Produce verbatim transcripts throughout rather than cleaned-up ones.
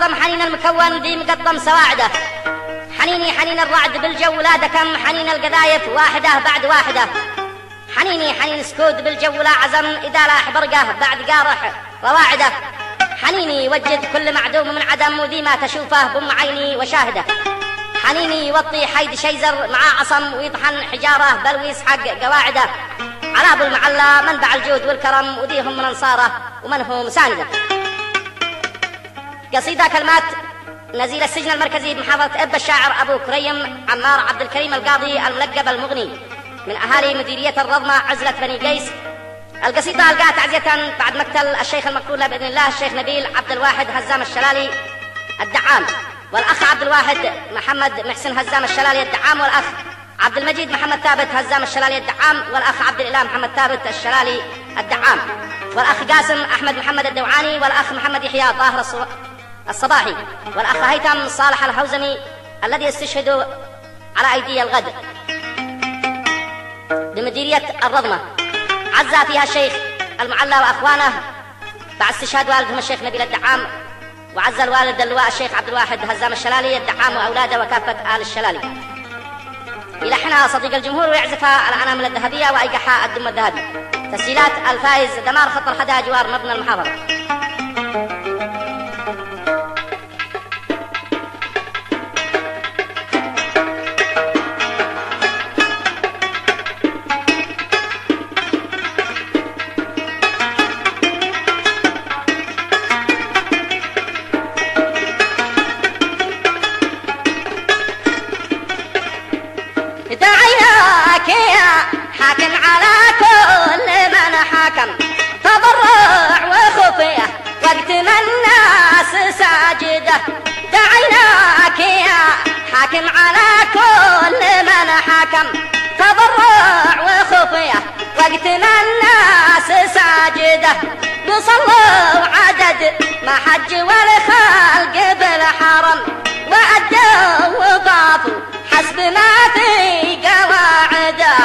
مقطم حنين المكون ذي مقطم سواعده. حنيني حنين الرعد بالجو لا دكم، حنين القذايف واحدة بعد واحدة. حنيني حنين سكود بالجو لا عزم، إذا لاح برقه بعد قارح رواعده. حنيني وجد كل معدوم من عدم، وذي ما تشوفه بم عيني وشاهده. حنيني يوطي حيد شيزر مع عصم، ويطحن حجاره بل ويسحق قواعده. على ابو المعلى منبع الجود والكرم، وذيهم من انصاره ومن هو مسانده. قصيده كلمات نزيل السجن المركزي بمحافظه اب الشاعر ابو كريم عمار عبد الكريم القاضي الملقب المغني، من اهالي مديريه الرضمه عزله بني قيس. القصيده القاها تعزيه بعد مقتل الشيخ المقتول باذن الله الشيخ نبيل عبد الواحد هزام الشلالي الدعام، والاخ عبد الواحد محمد محسن هزام الشلالي الدعام، والاخ عبد المجيد محمد ثابت هزام الشلالي الدعام، والاخ عبد الاله محمد ثابت الشلالي الدعام، والاخ قاسم احمد محمد الدوعاني، والاخ محمد يحيى طاهر الصباحي، والاخ هيثم صالح الهوزمي الذي استشهدوا على ايدي الغد بمديريه الرضمه. عزى فيها الشيخ المعلى واخوانه بعد استشهاد والدهم الشيخ نبيل الدعام، وعزى الوالد اللواء الشيخ عبد الواحد هزام الشلالي الدعام واولاده وكافه ال الشلالي. يلحنها صديق الجمهور ويعزفها على الانامل الذهبيه وايقحها الدم الذهبي. تسجيلات الفايز دمار خط الحدا جوار مبنى المحافظه. دعيناك يا حاكم على كل من حكم، تضرع وخفيه وقت ما الناس ساجده. دعيناك يا حاكم على كل من حكم، تضرع وخفيه وقت ما الناس ساجده. وصلوا عدد ما حج والخلق بالحرم، وأدوا وطافوا حسب ما في قواعده.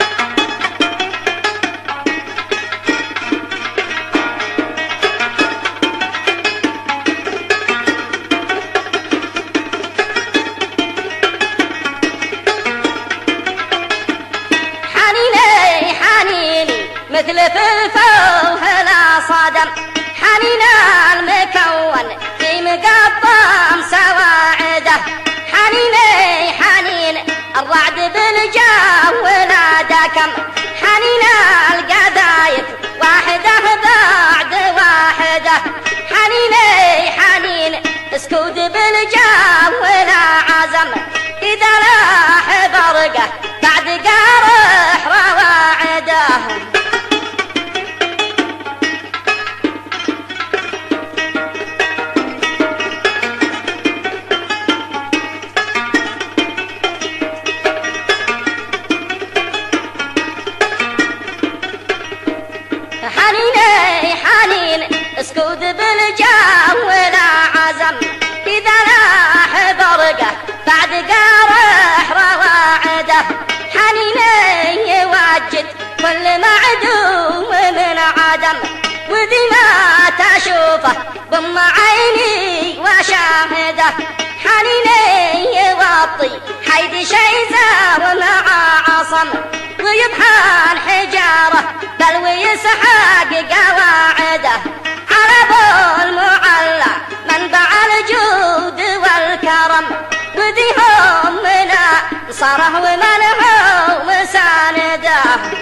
حنيني حنيني مثل فلفل لا صدم، حنين المكون في مقطم سواعده. حنيني حنين الرعد بالجو لا دكم، حنين القذايف واحدة بعد واحدة. حنيني حنين اسكود بالجو لا عزم، إذا لاح برقه بعد قارح رواعده. حنيني حنين اسكود بالجو لا عزم، إذا لاح برقه بعد قارح رواعده. حنيني يوجد كل معدوم من عدم، وذي ما تشوفه بم عيني وشاهده. حنيني يوطي حيد شيزر مع عصم، ويبحان حجاره بل ويسحق قواعده. على ابو المعلى منبع الجود والكرم، وذيهم من انصاره ومن هو مسانده.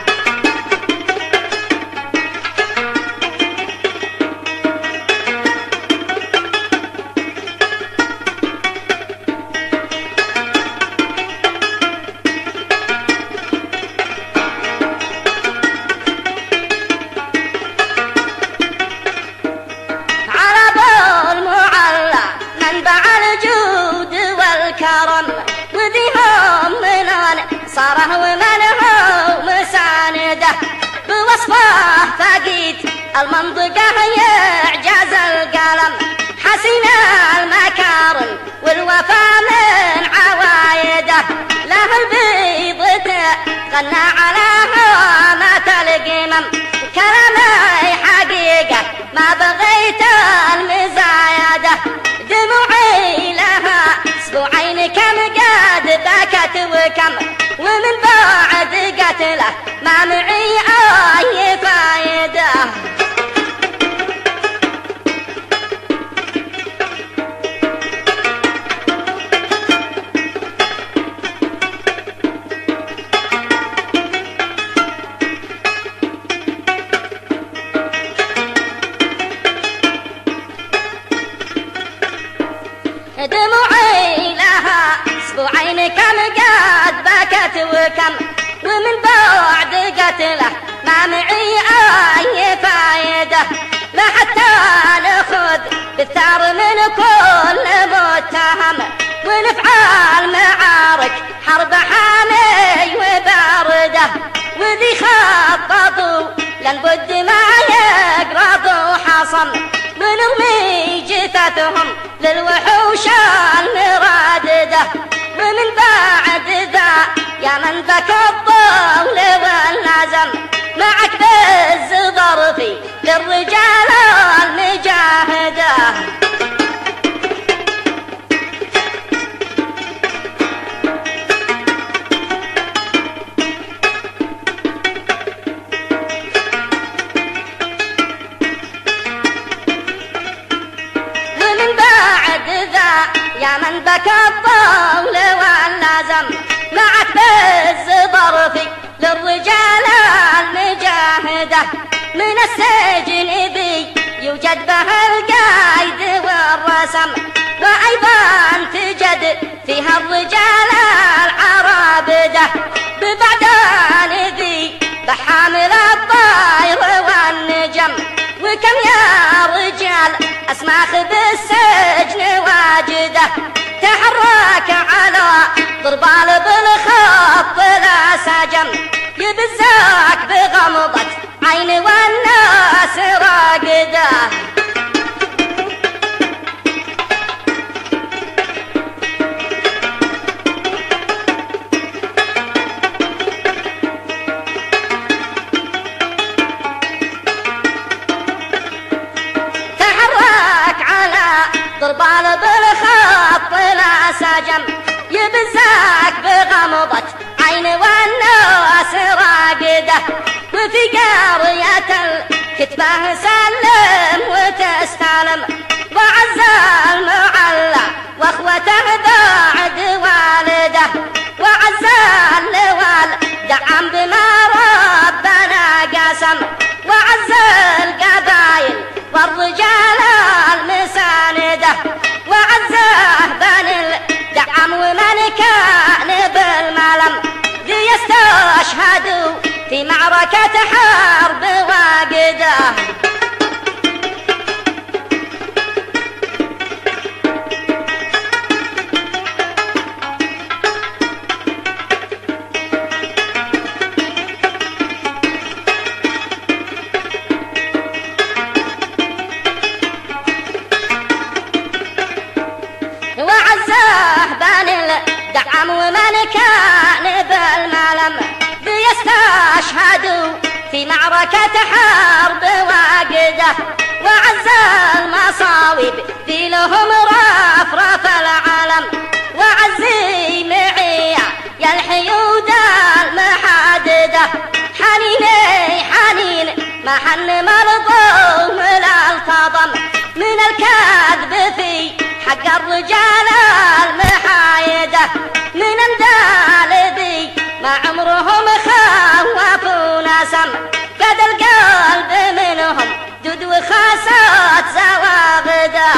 صاره ومن هو مسانده. بوصفه فقيد المنطقة يعجز القلم، حسين المكارم والوفا من عوايده. له البيض تغنى على هامة القمم، كلامي حقيقة ما بغيت المزايدة. دم له ما معي أي فايدة. دموعي لها اسبوعين كم قد بكت وكم، ومن بعد قتله ما معي اي فايده. لا حتى ناخذ بالثار من كل متهم، ونفعل معارك حرب حامي وبارده. وذي خططوا لنبد ما يقرضوا حصن، ونرمي جثثهم للوحوش المرادده. ومن بعد ذا يا من ذاك الطول واللازم، معك بالظرفي للرجال المجاهده. يا من بكى الطول واللازم، معك بالظرفي للرجال المجاهده. من السجن ذي يوجد به القايد والرسم، وايضا تجد فيها الرجال العرابده. ببعدان ذي بحامل الطير والنجم، وكم يا رجال اسماخ بالسجن واجده. تحرك على ضربال بالخط لا سجم، يبزاك بغمضة عين والناس راقده. ضربال بالخط لا سجم، يبزاك بغمضة عين والناس راقده. وفي قرية الكتبه سلم وتستلم، وعز المعلى واخوته بعد والده. وعز اللوال دعم بما ربنا قسم، وعز القبايل والرجال المساندة. وعزه بني الدعم ومن كان بالملم، ذي يستشهدوا في معركة حرب واقده. دعم ومن كان بالملم، بيستشهدوا في معركة حرب واقده. وعز المصاوب ذي لهم رفرف العالم، وعزي معي يا الحيود المحدده. حنيني حنين ما حن ملظوم لا التضم، من الكذب في حق الرجال المحايده. من اندال ذي ما عمرهم خوفوا نسم، قد القلب منهم دود وخاسات زواغده.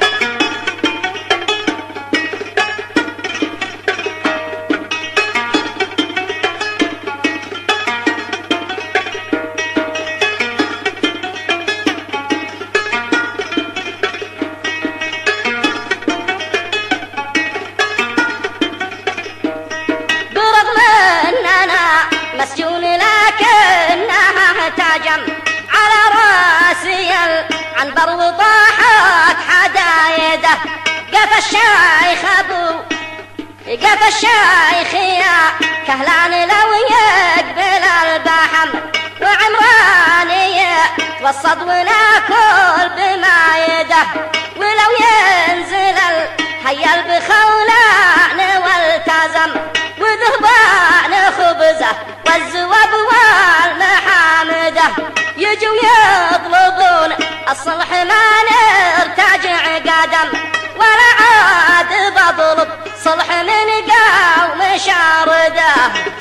مسجون لكنها تاجم على راسي العنبر وضاحت حدايده. قف الشيخ ابو قف الشيخ يا كهلان لو يقبل البحم، وعمراني توصد وناكل بمايده. ولو ينزل الهيل بخولان والتزم، وذهبان خبزه والزواب يجوا يطلبون الصلح ما نرتجع قدم ولا عاد بطلب صلح من قوم شارده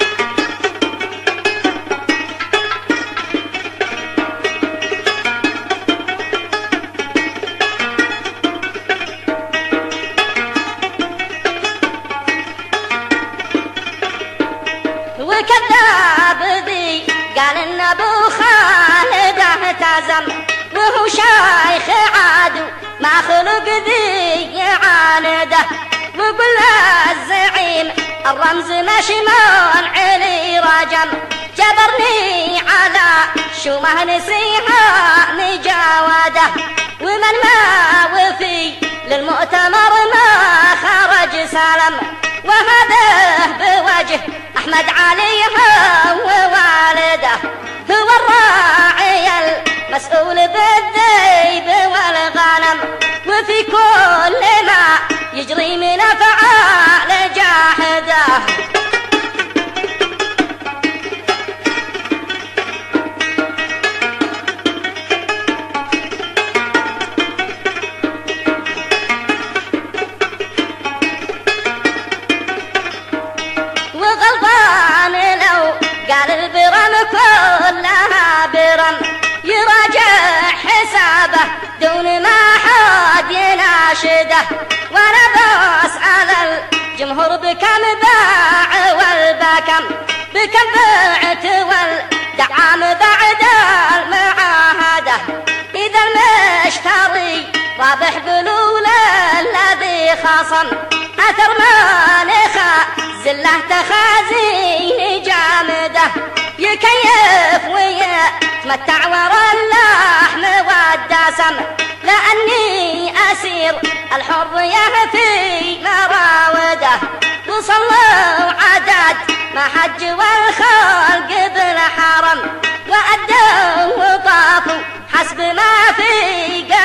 وكذاب ذي قال ان ابو خالد اهتزم وهو شيخ عادو ما خلق ذي يعانده وقل الزعيم الرمز مشمون علي رجم جبرني على شومه نسيها نجاوده ومن ما وفي للمؤتمر ما خرج سلم وهذا بوجه أحمد علي ووالده هو الراعي المسؤول بالذيب والغنم وفي كل ما يجري من أفعال جاحده وغلطان لو قال البرم كلها برم يراجع حسابه دون ما حد يناشده وانا بسأل الجمهور بكم باع والبكم بكم بعت والدعام بعد المعاهده اذا المشتري رابح قلول الذي خصم اثر مانخا زله تخازين جامده يكيف ويتمتع ورا اللحم والدسم لاني اسير الحريه في مراوده وصلوا عدد ما حج والخلق بالحرم وادوا وطافوا حسب ما في